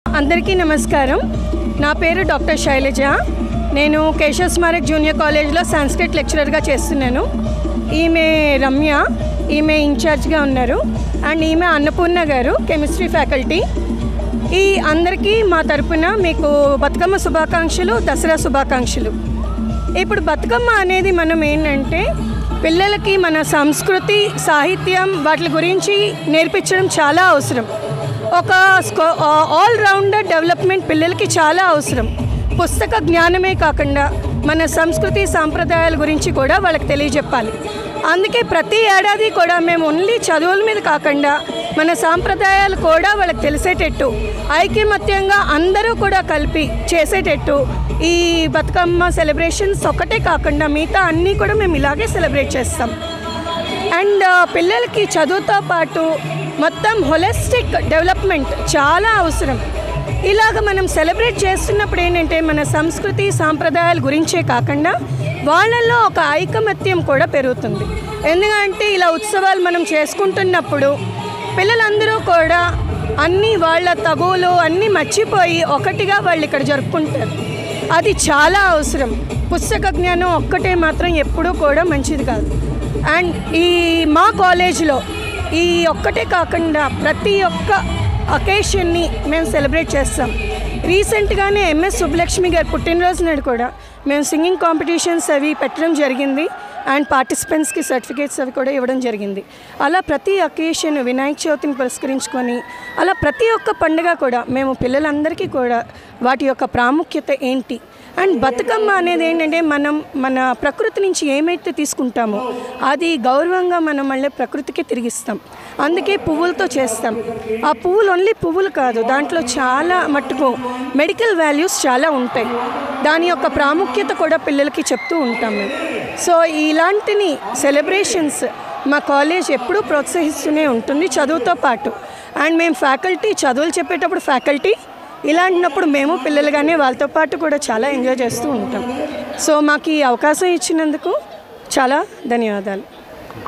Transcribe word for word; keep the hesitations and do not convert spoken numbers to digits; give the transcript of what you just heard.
అందరికీ నమస్కారం. నా పేరు డాక్టర్ శైలజ. నేను కేశవ్ స్మారక్ జూనియర్ కాలేజ్లో సంస్కృత్ లెక్చరర్గా చేస్తున్నాను. ఈమె రమ్య, ఈమె ఇన్ఛార్జ్గా ఉన్నారు. అండ్ ఈమె అన్నపూర్ణ గారు, కెమిస్ట్రీ ఫ్యాకల్టీ. ఈ అందరికీ మా తరపున మీకు బతుకమ్మ శుభాకాంక్షలు, దసరా శుభాకాంక్షలు. ఇప్పుడు బతుకమ్మ అనేది మనం ఏంటంటే పిల్లలకి మన సంస్కృతి, సాహిత్యం వాటి గురించి నేర్పించడం చాలా అవసరం. ఒక స్కో ఆల్ రౌండర్ డెవలప్మెంట్ పిల్లలకి చాలా అవసరం. పుస్తక జ్ఞానమే కాకుండా మన సంస్కృతి సాంప్రదాయాల గురించి కూడా వాళ్ళకి తెలియజెప్పాలి. అందుకే ప్రతి ఏడాది కూడా మేము ఓన్లీ చదువుల మీద కాకుండా మన సాంప్రదాయాలు కూడా వాళ్ళకి తెలిసేటట్టు, ఐకమత్యంగా అందరూ కూడా కలిపి చేసేటట్టు ఈ బతుకమ్మ సెలబ్రేషన్స్ ఒక్కటే కాకుండా మిగతా అన్నీ కూడా మేము ఇలాగే సెలబ్రేట్ చేస్తాం. అండ్ పిల్లలకి చదువుతో పాటు మొత్తం హోలిస్టిక్ డెవలప్మెంట్ చాలా అవసరం. ఇలాగ మనం సెలబ్రేట్ చేస్తున్నప్పుడు ఏంటంటే మన సంస్కృతి సాంప్రదాయాల గురించే కాకుండా వాళ్ళల్లో ఒక ఐకమత్యం కూడా పెరుగుతుంది. ఎందుకంటే ఇలా ఉత్సవాలు మనం చేసుకుంటున్నప్పుడు పిల్లలందరూ కూడా అన్నీ వాళ్ళ తగువులు అన్నీ మర్చిపోయి ఒకటిగా వాళ్ళు ఇక్కడ జరుపుకుంటారు. అది చాలా అవసరం. పుస్తక జ్ఞానం ఒక్కటే మాత్రం ఎప్పుడూ కూడా మంచిది కాదు. అండ్ ఈ మా కాలేజీలో ఈ ఒక్కటే కాకుండా ప్రతి ఒక్క అకేషన్ని మేము సెలబ్రేట్ చేస్తాం. రీసెంట్గానే ఎంఎస్ సుబ్బలక్ష్మి గారి పుట్టినరోజు నాడు కూడా మేము సింగింగ్ కాంపిటీషన్స్ అవి పెట్టడం జరిగింది. అండ్ పార్టిసిపెంట్స్కి సర్టిఫికేట్స్ అవి కూడా ఇవ్వడం జరిగింది. అలా ప్రతి అకేషన్, వినాయక చవితిని పురస్కరించుకొని అలా ప్రతి ఒక్క పండుగ కూడా మేము పిల్లలందరికీ కూడా వాటి యొక్క ప్రాముఖ్యత ఏంటి, అండ్ బతుకమ్మ అనేది ఏంటంటే మనం మన ప్రకృతి నుంచి ఏమైతే తీసుకుంటామో అది గౌరవంగా మనం మళ్ళీ ప్రకృతికి తిరిగిస్తాం. అందుకే పువ్వులతో చేస్తాం. ఆ పువ్వులు ఓన్లీ పువ్వులు కాదు, దాంట్లో చాలా మట్టుకు మెడికల్ వాల్యూస్ చాలా ఉంటాయి. దాని యొక్క ప్రాముఖ్యత కూడా పిల్లలకి చెప్తూ ఉంటాం మేము. సో ఇలాంటిని సెలబ్రేషన్స్ మా కాలేజ్ ఎప్పుడూ ప్రోత్సహిస్తూనే ఉంటుంది చదువుతో పాటు. అండ్ మేము ఫ్యాకల్టీ చదువులు చెప్పేటప్పుడు ఫ్యాకల్టీ ఇలాంటినప్పుడు మేము పిల్లలుగానే వాళ్ళతో పాటు కూడా చాలా ఎంజాయ్ చేస్తూ ఉంటాం. సో మాకు ఈ అవకాశం ఇచ్చినందుకు చాలా ధన్యవాదాలు.